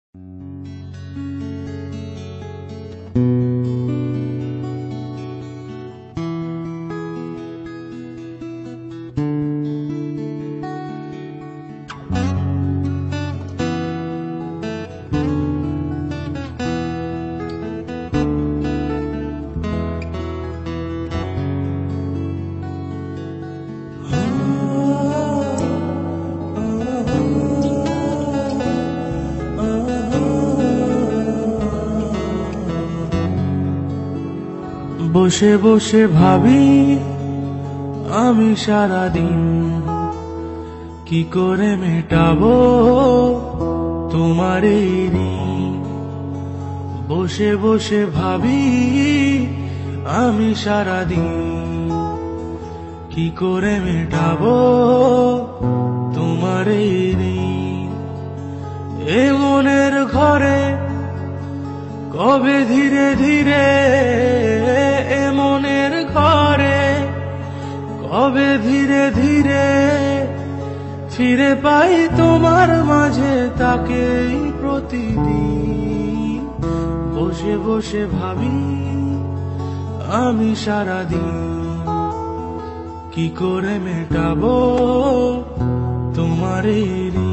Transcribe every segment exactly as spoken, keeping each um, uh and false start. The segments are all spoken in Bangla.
বসে বসে ভাবি আমি সারাদিন কি করে মেটাবো তোমার এই ঋণ। বসে বসে ভাবি আমি সারাদিন কি করে মেটাবো তোমার এই ঋণ। এ মনের ঘরে কবে ধীরে ধীরে, এ মনের ঘরে কবে ধীরে ধীরে ফিরে পাই তোমার মাঝে তাকেই প্রতিদিন। বসে বসে ভাবি আমি সারাদিন কি করে মেটাবো তোমার এই ঋণ।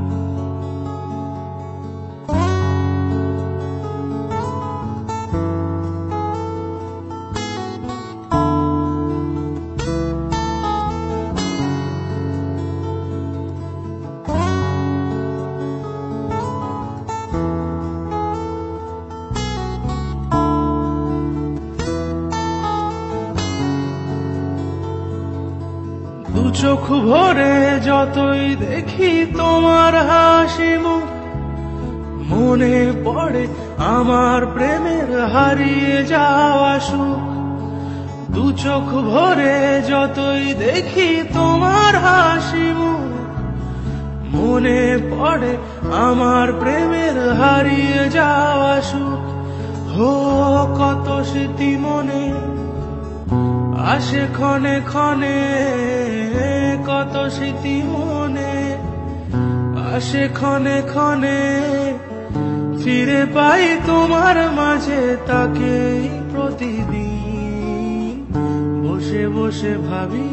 দু চোখ ভরে যতই দেখি তোমার হাসি মুখ, মনে পড়ে আমার প্রেমের হারিয়ে যাওয়া সুখ। দু চোখ ভরে যতই দেখি তোমার হাসি মুখ, মনে পড়ে আমার প্রেমের হারিয়ে যাওয়া সুখ। হো কত স্মৃতি মনে আসে ক্ষণে ক্ষণে, কত স্মৃতি মনে আসে ক্ষণে ক্ষণে ফিরে পাই তোমার মাঝে তাকেই প্রতিদিন। বসে বসে ভাবি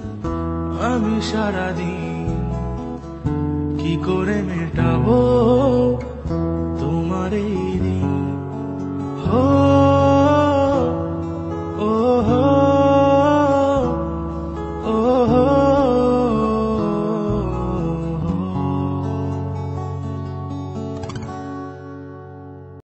আমি সারাদিন কি করে মেটাবো